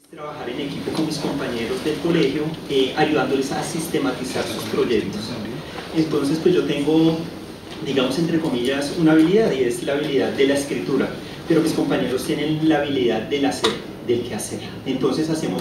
Trabajar en equipo con mis compañeros del colegio, ayudándoles a sistematizar sus proyectos. Entonces, pues yo tengo, digamos, entre comillas, una habilidad, y es la habilidad de la escritura, pero mis compañeros tienen la habilidad del hacer, del quehacer. Entonces hacemos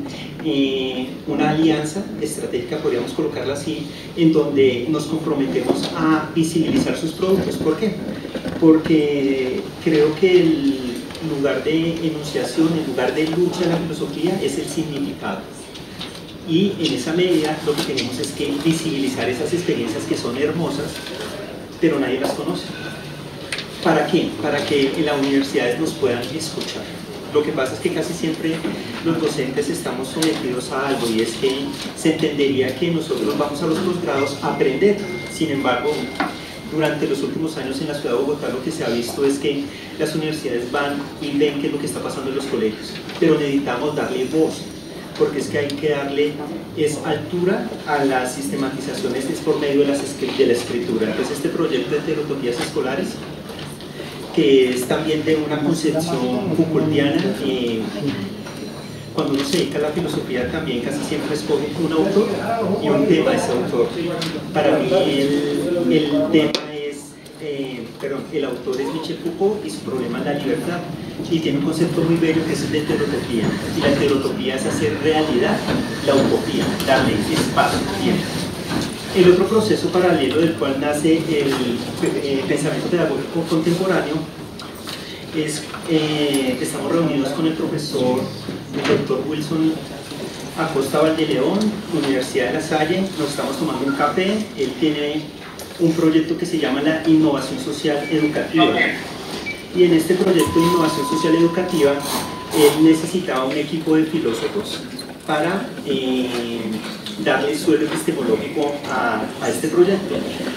una alianza estratégica, podríamos colocarla así, en donde nos comprometemos a visibilizar sus productos. ¿Por qué? Porque creo que el lugar de enunciación, el lugar de lucha de la filosofía es el significado. Y en esa medida lo que tenemos es que visibilizar esas experiencias que son hermosas, pero nadie las conoce. ¿Para qué? Para que en las universidades nos puedan escuchar. Lo que pasa es que casi siempre los docentes estamos sometidos a algo, y es que se entendería que nosotros vamos a los posgrados a aprender. Sin embargo, durante los últimos años en la ciudad de Bogotá lo que se ha visto es que las universidades van y ven qué es lo que está pasando en los colegios, pero necesitamos darle voz, porque es que hay que darle altura a las sistematizaciones por medio de la escritura. Entonces este proyecto de heterotopías escolares, que es también de una concepción Foucaultiana, cuando uno se dedica a la filosofía también casi siempre escoge un autor y un tema de ese autor. Para mí el tema es, el autor es Michel Foucault, y su problema es la libertad, y tiene un concepto muy bello que es el de heterotopía, y la heterotopía es hacer realidad la utopía, darle espacio, tiempo. El otro proceso paralelo del cual nace el pensamiento pedagógico contemporáneo es, estamos reunidos con el profesor, el doctor Wilson Acosta Valdeleón, Universidad de La Salle. Nos estamos tomando un café. Él tiene un proyecto que se llama la innovación social educativa, y en este proyecto de innovación social educativa él necesitaba un equipo de filósofos para darle suelo epistemológico a este proyecto.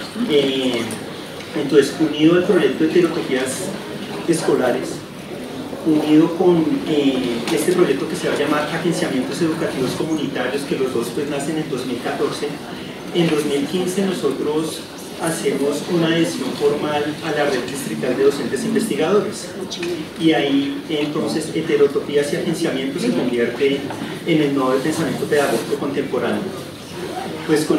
Entonces, unido al proyecto de heterotopías escolares, unido con este proyecto que se va a llamar Agenciamientos Educativos Comunitarios, que los dos pues nacen en 2014, en 2015 nosotros hacemos una adhesión formal a la Red Distrital de Docentes Investigadores, y ahí entonces heterotopías y agenciamientos se convierte en el nodo del pensamiento pedagógico contemporáneo. Pues con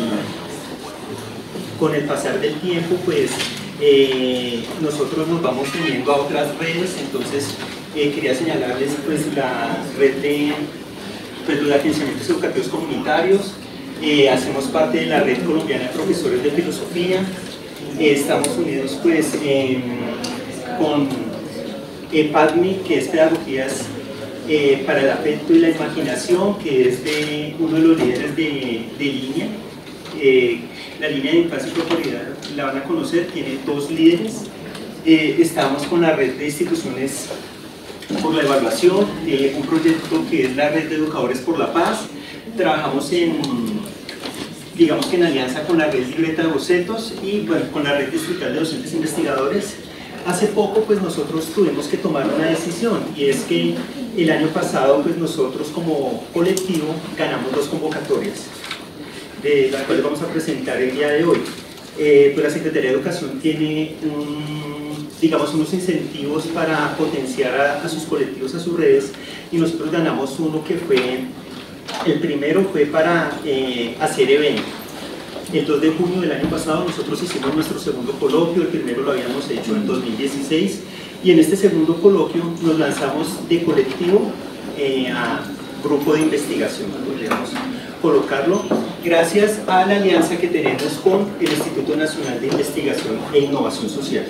el pasar del tiempo, pues nosotros nos vamos uniendo a otras redes. Entonces quería señalarles pues la red de agenciamientos educativos comunitarios. Hacemos parte de la Red Colombiana de Profesores de Filosofía. Estamos unidos pues con PADMI, que es Pedagogías para el Afecto y la Imaginación, que es de uno de los líderes de línea. La línea de infancia y corporeidad la van a conocer, tiene dos líderes. Estamos con la red de instituciones por la evaluación, un proyecto que es la red de educadores por la paz. Trabajamos digamos que en alianza con la red Libreta de Bocetos y bueno, con la red distrital de docentes investigadores. Hace poco pues nosotros tuvimos que tomar una decisión, y es que el año pasado pues nosotros como colectivo ganamos 2 convocatorias, de las cuales vamos a presentar el día de hoy. Pues la Secretaría de Educación tiene digamos unos incentivos para potenciar a sus colectivos, a sus redes, y nosotros ganamos uno que fue, el primero fue para hacer eventos. El 2 de junio del año pasado nosotros hicimos nuestro segundo coloquio. El primero lo habíamos hecho en 2016, y en este segundo coloquio nos lanzamos de colectivo a grupo de investigación, podríamos colocarlo, gracias a la alianza que tenemos con el Instituto Nacional de Investigación e Innovación Social.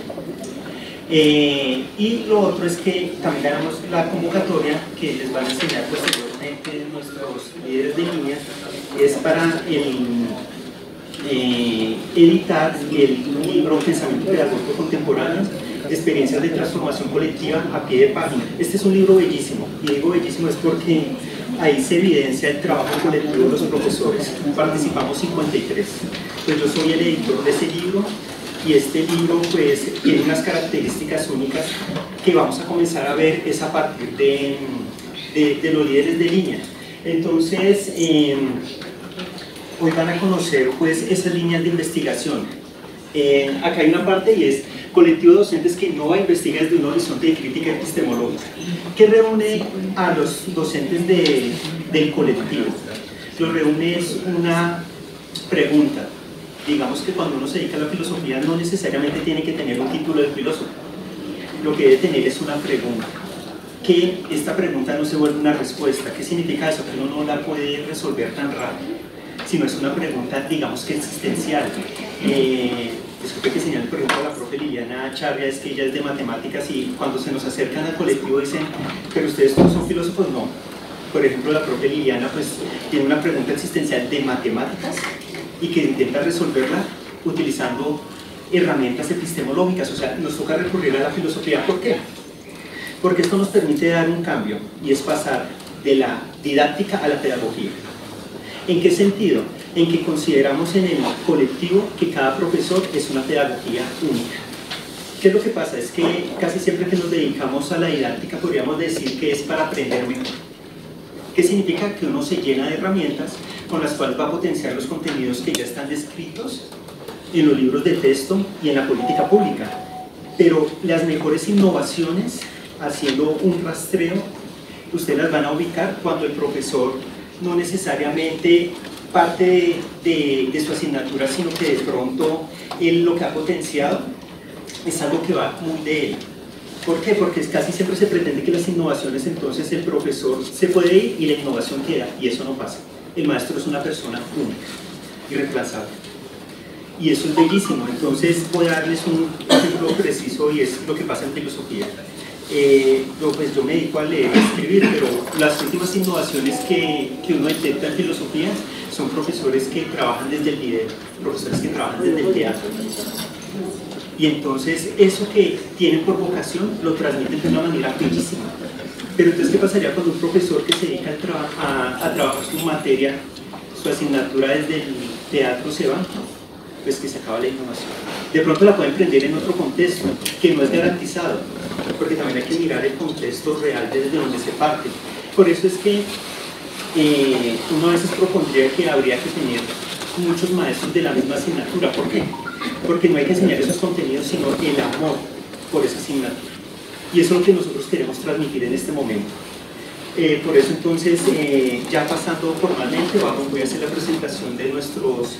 Y lo otro es que también ganamos la convocatoria que les van a enseñar posteriormente nuestros líderes de línea, es para editar el libro Pensamiento Pedagógico Contemporáneo, experiencias de transformación colectiva a pie de página. Este es un libro bellísimo, y digo bellísimo es porque ahí se evidencia el trabajo colectivo de los profesores. Participamos 53, pues yo soy el editor de ese libro, y este libro pues tiene unas características únicas que vamos a comenzar a ver es a partir de los líderes de línea. Entonces hoy van a conocer pues esas líneas de investigación. Acá hay una parte, y es colectivo de docentes que innova e investiga desde un horizonte de crítica epistemológica. ¿Qué reúne a los docentes del colectivo? Lo reúne es una pregunta. Digamos que cuando uno se dedica a la filosofía no necesariamente tiene que tener un título de filósofo. Lo que debe tener es una pregunta. Que esta pregunta no se vuelve una respuesta. ¿Qué significa eso? Que uno no la puede resolver tan rápido, sino es una pregunta, digamos que existencial. Disculpe que señale, por ejemplo, a la profe Liliana Charria, es que ella es de matemáticas y cuando se nos acercan al colectivo dicen, pero ustedes todos son filósofos, no. Por ejemplo, la profe Liliana pues tiene una pregunta existencial de matemáticas y que intenta resolverla utilizando herramientas epistemológicas, o sea, nos toca recurrir a la filosofía. ¿Por qué? Porque esto nos permite dar un cambio y es pasar de la didáctica a la pedagogía. ¿En qué sentido? En que consideramos en el colectivo que cada profesor es una pedagogía única. ¿Qué es lo que pasa? Es que casi siempre que nos dedicamos a la didáctica podríamos decir que es para aprender mejor. ¿Qué significa? Que uno se llena de herramientas con las cuales va a potenciar los contenidos que ya están descritos en los libros de texto y en la política pública. Pero las mejores innovaciones, haciendo un rastreo, ustedes las van a ubicar cuando el profesor no necesariamente parte de su asignatura, sino que de pronto él lo que ha potenciado es algo que va muy de él. ¿Por qué? Porque casi siempre se pretende que las innovaciones, entonces el profesor se puede ir y la innovación queda, y eso no pasa. El maestro es una persona única, irreemplazable. Y eso es bellísimo. Entonces voy a darles un ejemplo preciso y es lo que pasa en filosofía. Yo me dedico a leer y a escribir, pero las últimas innovaciones que uno detecta en filosofía son profesores que trabajan desde el video, profesores que trabajan desde el teatro. Y entonces eso que tienen por vocación lo transmiten de una manera bellísima. Pero entonces, ¿qué pasaría cuando un profesor que se dedica a trabajar su materia, su asignatura desde el teatro se va? Pues que se acaba la innovación. De pronto la puede emprender en otro contexto, que no es garantizado, porque también hay que mirar el contexto real desde donde se parte. Por eso es que uno a veces propondría que habría que tener muchos maestros de la misma asignatura. ¿Por qué? Porque no hay que enseñar esos contenidos, sino el amor por esa asignatura. Y eso es lo que nosotros queremos transmitir en este momento. Por eso entonces, ya pasando formalmente, voy a hacer la presentación de nuestros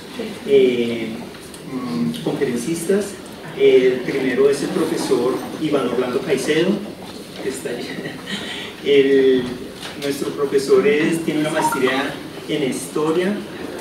conferencistas. El primero es el profesor Iván Orlando Caicedo, que está allí. Nuestro profesor tiene una maestría en historia,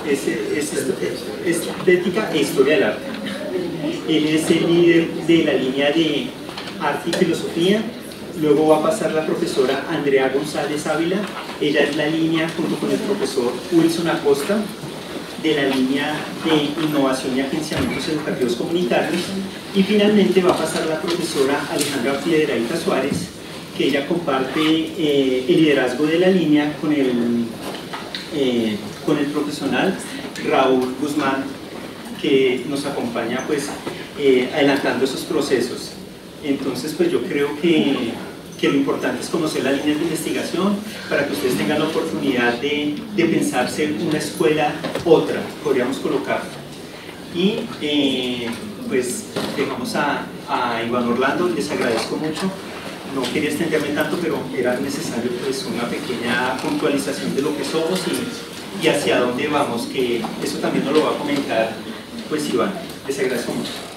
estética e historia del arte. Él es el líder de la línea de arte y filosofía. Luego va a pasar la profesora Andrea González Ávila. Ella es la línea, junto con el profesor Wilson Acosta, de la línea de innovación y agenciamientos educativos comunitarios. Y finalmente va a pasar la profesora Alejandra Piedrahita Suárez, que ella comparte el liderazgo de la línea con el profesional Raúl Guzmán, que nos acompaña pues adelantando esos procesos. Entonces pues yo creo que lo importante es conocer las líneas de investigación para que ustedes tengan la oportunidad de pensarse una escuela, otra, podríamos colocar. Y pues dejamos a Iván Orlando, les agradezco mucho. No quería extenderme tanto, pero era necesario pues una pequeña puntualización de lo que somos y hacia dónde vamos, que eso también nos lo va a comentar pues Iván. Les agradezco mucho.